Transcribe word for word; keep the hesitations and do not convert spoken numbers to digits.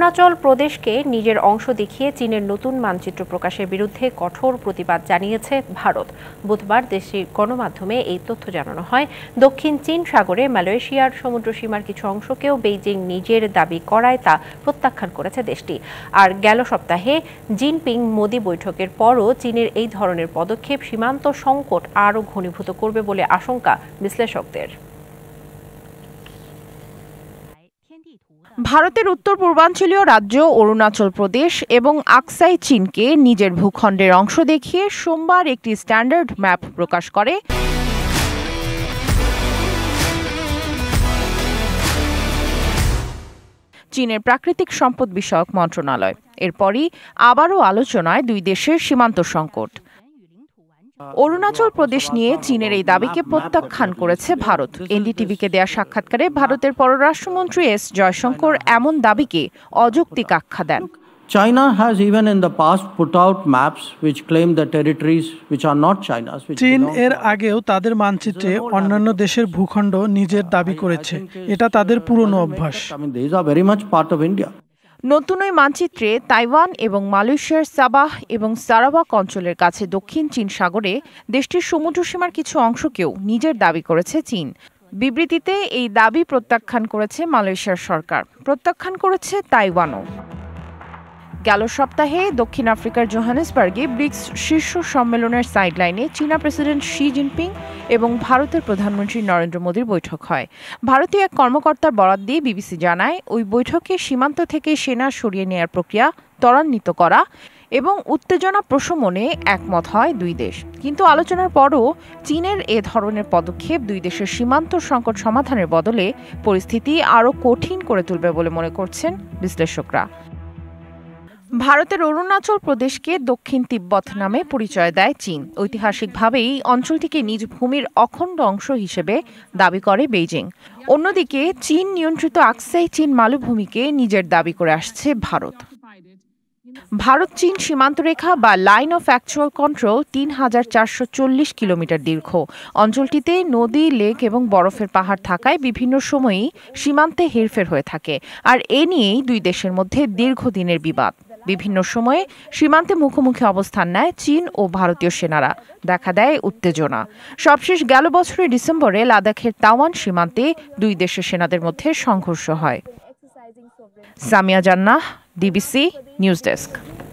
অরুণাচল প্রদেশকে নিজের অংশ দেখিয়ে চীনের নতুন মানচিত্র প্রকাশের বিরুদ্ধে কঠোর প্রতিবাদ জানিয়েছে ভারত। বুধবার দেশটির গণমাধ্যমে এই তথ্য জানানো হয়। দক্ষিণ চীন সাগরে মালয়েশিয়ার সমুদ্রসীমার কিছু অংশকেও বেইজিং নিজের দাবি করায় তা প্রত্যাখ্যান করেছে দেশটি। আর গেল সপ্তাহে জিনপিং মোদি বৈঠকের পরও চীনের এই ধরনের পদক্ষেপ সীমান্ত সংকট আরও ঘনীভূত করবে বলে আশঙ্কা বিশ্লেষকদের। ভারতের উত্তর পূর্বাঞ্চলীয় রাজ্য অরুণাচল প্রদেশ এবং আকসাই চীনকে নিজের ভূখণ্ডের অংশ দেখিয়ে সোমবার একটি স্ট্যান্ডার্ড ম্যাপ প্রকাশ করে। চীনের প্রাকৃতিক সম্পদ বিষয়ক মন্ত্রণালয়। এরপরই আবারও আলোচনায় দুই দেশের সীমান্ত সংকট। অরুণাচল প্রদেশ নিয়ে চীনের এই দাবিকে প্রত্যাখ্যান করেছে ভারত। এনডিটিভিকে দেয়া সাক্ষাৎকারে ভারতের পররাষ্ট্রমন্ত্রী এস জয়শঙ্কর এমন দাবিকে অযৌক্তিক আখ্যা দেন। China has even in the past put out maps which claim the territories which are not China's. চীন এর আগেও তাদের মানচিত্রে অন্যান্য দেশের ভূখণ্ড নিজের দাবি করেছে। এটা তাদের পুরনো অভ্যাস। I mean, these are very much part of India. নতুন ওই মানচিত্রে তাইওয়ান এবং মালয়েশিয়ার সাবাহ এবং সারাওয়াক অঞ্চলের কাছে দক্ষিণ চীন সাগরে দেশটির সমুদ্রসীমার কিছু অংশকেও নিজের দাবি করেছে চীন। বিবৃতিতে এই দাবি প্রত্যাখ্যান করেছে মালয়েশিয়ার সরকার, প্রত্যাখ্যান করেছে তাইওয়ানও। গেল সপ্তাহে দক্ষিণ আফ্রিকার জোহানেসবার্গে ব্রিক্স শীর্ষ সম্মেলনের সাইডলাইনে চীনা প্রেসিডেন্ট শি জিনপিং এবং ভারতের প্রধানমন্ত্রী নরেন্দ্র মোদীর বৈঠক হয়। ভারতীয় এক কর্মকর্তার বরাত দিয়ে বিবিসি জানায়, ওই বৈঠকে সীমান্ত থেকে সেনা সরিয়ে নেয়ার প্রক্রিয়া ত্বরান্বিত করা এবং উত্তেজনা প্রশমনে একমত হয় দুই দেশ। কিন্তু আলোচনার পরও চীনের এ ধরনের পদক্ষেপ দুই দেশের সীমান্ত সংকট সমাধানের বদলে পরিস্থিতি আরও কঠিন করে তুলবে বলে মনে করছেন বিশ্লেষকরা। ভারতের অরুণাচল প্রদেশকে দক্ষিণ তিব্বত নামে পরিচয় দেয় চীন। ঐতিহাসিকভাবেই অঞ্চলটিকে নিজ ভূমির অখণ্ড অংশ হিসেবে দাবি করে বেইজিং। অন্যদিকে চীন নিয়ন্ত্রিত আকসাই চীন মালভূমিকে নিজের দাবি করে আসছে ভারত। ভারত চীন সীমান্তরেখা বা লাইন অফ অ্যাকচুয়াল কন্ট্রোল তিন হাজার চারশো চল্লিশ কিলোমিটার দীর্ঘ। অঞ্চলটিতে নদী, লেক এবং বরফের পাহাড় থাকায় বিভিন্ন সময়ই সীমান্তে হেরফের হয়ে থাকে। আর এ নিয়েই দুই দেশের মধ্যে দীর্ঘদিনের বিবাদ। বিভিন্ন সময়ে সীমান্তে মুখোমুখি অবস্থান নেয় চীন ও ভারতীয় সেনারা। দেখা দেয় উত্তেজনা। সবশেষ গেল বছরের ডিসেম্বরে লাদাখের তাওয়ান সীমান্তে দুই দেশের সেনাদের মধ্যে সংঘর্ষ হয়। সামিয়া জান্নাহ, ডিবিসি নিউজ ডেস্ক।